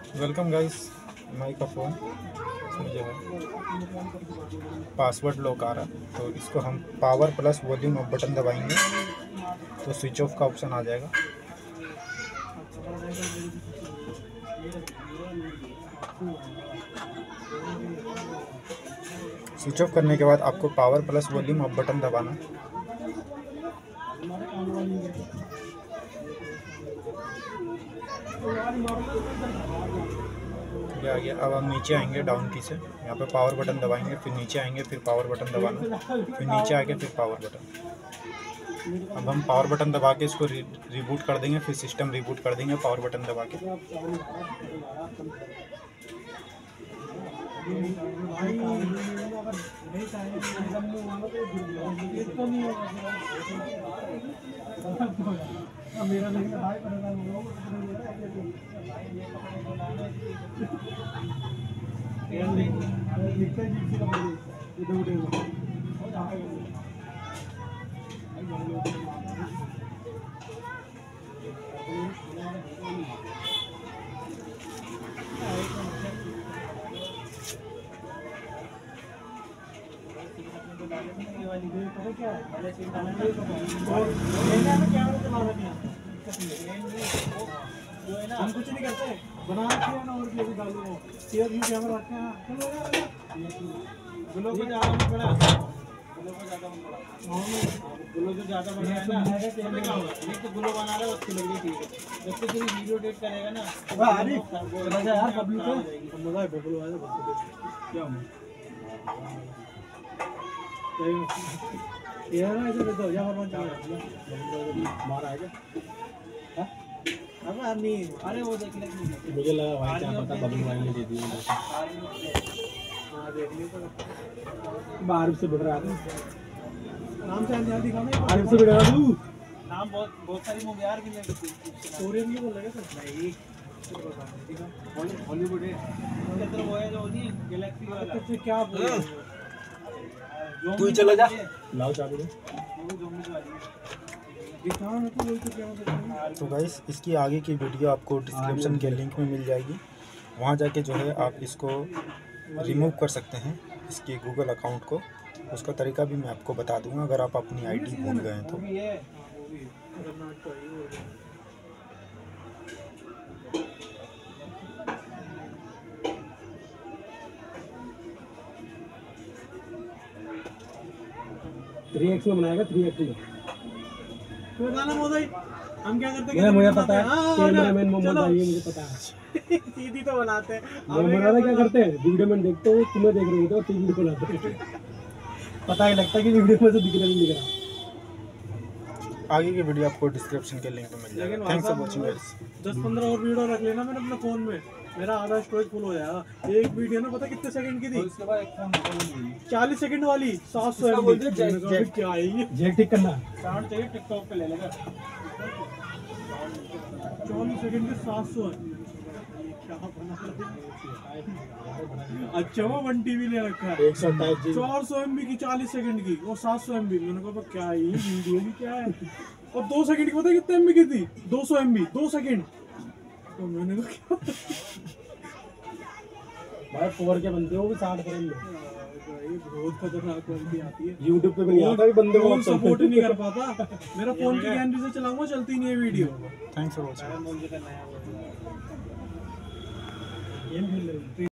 Welcome guys, माई का phone इसमें जो है पासवर्ड लॉक आ रहा, तो इसको हम power plus volume up button दबाएंगे तो स्विच ऑफ का ऑप्शन आ जाएगा। स्विच ऑफ करने के बाद आपको power plus volume up button दबाना। ये आ गया। अब हम नीचे आएंगे डाउन की से, यहाँ पे पावर बटन दबाएंगे, फिर नीचे आएंगे, फिर पावर बटन दबाना, फिर नीचे आके फिर पावर बटन। अब हम पावर बटन दबा के इसको रिबूट कर देंगे, फिर सिस्टम रिबूट कर देंगे पावर बटन दबा के। हम कुछ नहीं करते, बना के ना और भी डालो शेयर भी कैमरा रखते हैं। गुलो को ज्यादा मत बढ़ा, गुलो को ज्यादा मत बढ़ा, गुलो जो ज्यादा बढ़ रहा है ना, इसमें क्या होगा? एक तो गुलो बना रहा है, उसकी लग रही ठीक है। जब तक ये वीडियो एडिट करेगा ना, अरे मजा यार पब्लिक को मजा है। गुलो वाला क्या यार ऐसे देखो यहाँ पर मार आएगा। अरे वो देख ले, मुझे लगा भाई क्या पता बबलू भाई ने दे दी। हां देख लियो तो बाहर से बढ़ रहा था, नाम से अंदर दिखा मैं बाहर से बढ़ रहा हूं। नाम बहुत सारी मूवी यार की कोरियन की बोल रहे थे नहीं, हॉलीवुड है कितना वो है जो होती है गैलेक्सी वाला। तो क्या बोल तू चला जा, लाओ चाबी दे। तो गाइस, इसकी आगे की वीडियो आपको डिस्क्रिप्शन के लिंक में मिल जाएगी, वहाँ जाके जो है आप इसको रिमूव कर सकते हैं, इसके गूगल अकाउंट को। उसका तरीका भी मैं आपको बता दूंगा अगर आप अपनी आईडी भूल गए तो। में बनाएगा 3x में तो गाना मोदी हम क्या करते हैं, मुझे पता है कैमरामैन मोहम्मद भाई, मुझे पता है सीधी तो बनाते हैं। हम बनाते क्या करते हैं, वीडियो में देखते हो, तुम्हें देख रहे हो तो टीवी को बनाते हैं, पता ही लगता है कि वीडियो में से दिख रहा नहीं दिख रहा। आगे की वीडियो आपको डिस्क्रिप्शन के लिंक में मिल जाएगा। Thanks for watching guys. 10-15 और वीडियो रख लेना मैंने अपने फोन में, मेरा आधा स्टोरेज फुल हो जाएगा। एक वीडियो ना पता कितने सेकंड की थी, उसके बाद एक फोन 40 सेकंड वाली 700 MB। क्या है ये, जेक ठीक करना साउंड चाहिए, टिकटॉक पे ले लेगा 40 सेकंड के 700 है। क्या बना अच्छा वो 1 TB ले रखा है, 400 MB की 40 सेकंड की और 700 MB। मैंने कहा क्या है ये वीडियो की क्या है, और 2 सेकंड की पता कितने MB की थी, 200 MB 2 सेकंड। तो मैंने कहा क्या भाई 4 के बनते हो वो भी 60 फ्रेम में, बहुत खतरनाक क्वालिटी आती है। YouTube पे भी नहीं आता, बंदे को सपोर्ट ही नहीं कर पाता। मेरा फोन की कैमरे से चलाऊंगा चलती नहीं है वीडियो। Thanks for watching.